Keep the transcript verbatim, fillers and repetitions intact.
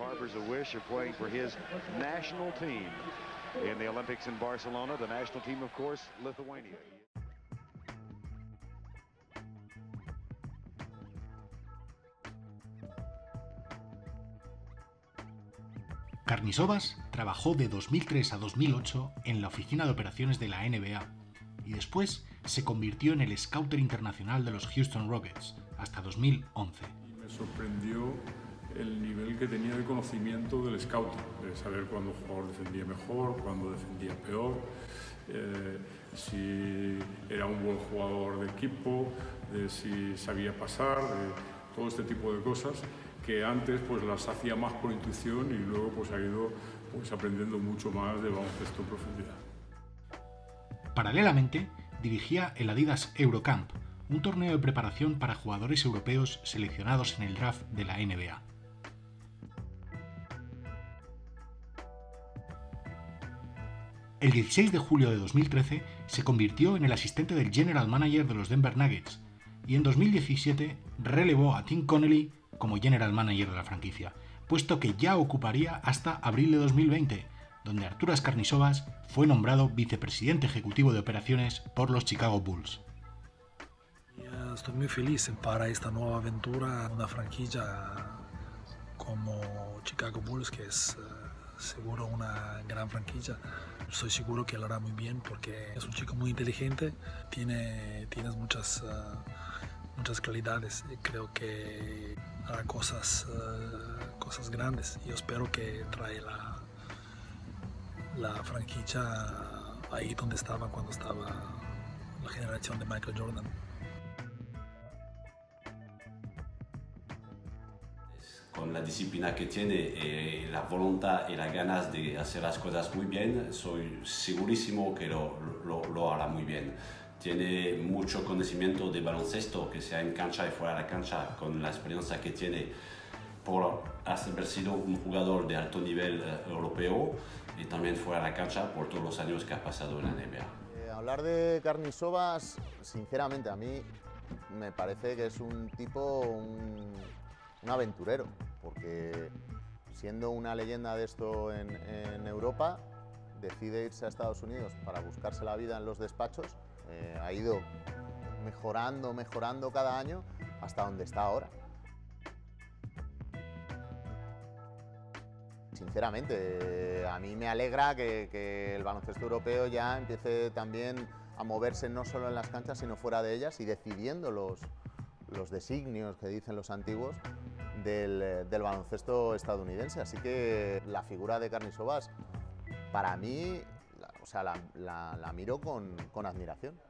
harbors a wish of playing for his national team in the Olympics in Barcelona. The national team, of course, Lithuania. Karnisovas trabajó de dos mil tres a dos mil ocho en la oficina de operaciones de la N B A y después se convirtió en el scouter internacional de los Houston Rockets hasta dos mil once. Me sorprendió el nivel que tenía de conocimiento del scouting, de saber cuándo un jugador defendía mejor, cuándo defendía peor, eh, si era un buen jugador de equipo, de si sabía pasar, de todo este tipo de cosas que antes pues las hacía más por intuición y luego pues ha ido pues aprendiendo mucho más de baloncesto en profundidad. Paralelamente, dirigía el Adidas Eurocamp, un torneo de preparación para jugadores europeos seleccionados en el draft de la N B A. El dieciséis de julio de dos mil trece se convirtió en el asistente del General Manager de los Denver Nuggets y en dos mil diecisiete relevó a Tim Connelly como General Manager de la franquicia, puesto que ya ocuparía hasta abril de dos mil veinte, donde Arturas Karnisovas fue nombrado vicepresidente ejecutivo de operaciones por los Chicago Bulls. Estoy muy feliz para esta nueva aventura, una franquicia como Chicago Bulls, que es uh, seguro una gran franquicia. Estoy seguro que lo hará muy bien porque es un chico muy inteligente, tiene, tiene muchas, uh, muchas cualidades y creo que hará cosas, uh, cosas grandes. Yo espero que trae la, la franquicia ahí donde estaba cuando estaba la generación de Michael Jordan. Con la disciplina que tiene, eh, la voluntad y las ganas de hacer las cosas muy bien, soy segurísimo que lo, lo, lo hará muy bien. Tiene mucho conocimiento de baloncesto, que sea en cancha y fuera de la cancha, con la experiencia que tiene por haber sido un jugador de alto nivel eh, europeo y también fuera de la cancha por todos los años que ha pasado en la N B A. Eh, hablar de Karnisovas, sinceramente, a mí me parece que es un tipo, un, un aventurero, porque siendo una leyenda de esto en, en Europa, decide irse a Estados Unidos para buscarse la vida en los despachos. Eh, ha ido mejorando, mejorando cada año hasta donde está ahora. Sinceramente, a mí me alegra que, que el baloncesto europeo ya empiece también a moverse no solo en las canchas, sino fuera de ellas y decidiendo los, los designios que dicen los antiguos del, del baloncesto estadounidense. Así que la figura de Karnisovas, para mí, la, o sea, la, la, la miro con, con admiración.